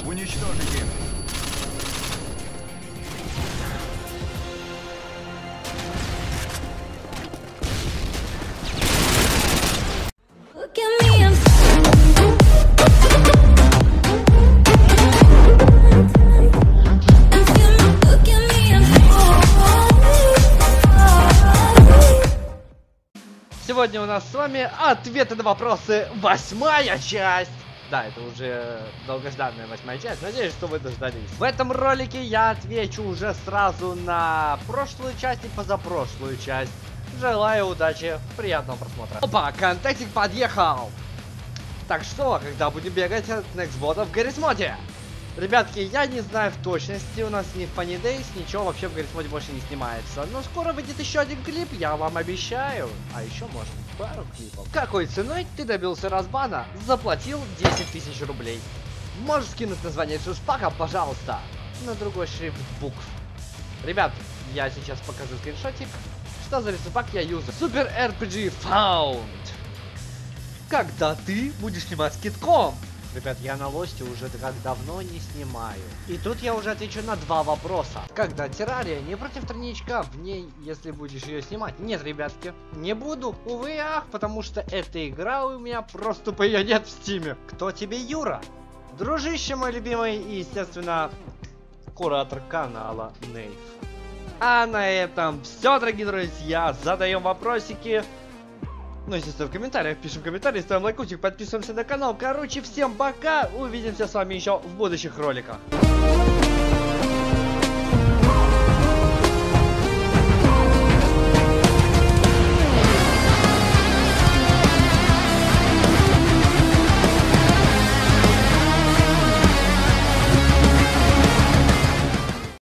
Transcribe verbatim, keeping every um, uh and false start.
Уничтожить их. Сегодня у нас с вами ответы на вопросы, восьмая часть. Да, это уже долгожданная восьмая часть. Надеюсь, что вы дождались. В этом ролике я отвечу уже сразу на прошлую часть и позапрошлую часть. Желаю удачи, приятного просмотра. Опа, контактик подъехал. Так что, когда будем бегать от Nextbot в Гаррисмоде? Ребятки, я не знаю в точности, у нас ни в Funny Days, ничего вообще в Гаррисмоде больше не снимается. Но скоро выйдет еще один клип, я вам обещаю. А еще, может, пару клипов. Какой ценой ты добился разбана? Заплатил десять тысяч рублей. Можешь скинуть название шишпака, пожалуйста, на другой шрифт букв. Ребят, я сейчас покажу скриншотик. Что за рисунок я юзаю? Супер эр пи джи Found. Когда ты будешь снимать с китком? Ребят, я на лосте уже так давно не снимаю. И тут я уже отвечу на два вопроса. Когда террария не против тройничка в ней, если будешь ее снимать? Нет, ребятки, не буду. Увы, ах, потому что эта игра у меня просто по ее нет в стиме. Кто тебе Юра? Дружище мой любимый и, естественно, куратор канала Нейв. А на этом все, дорогие друзья. Задаем вопросики. Ну, естественно, в комментариях пишем комментарии, ставим лайкусик, подписываемся на канал. Короче, всем пока. Увидимся с вами еще в будущих роликах.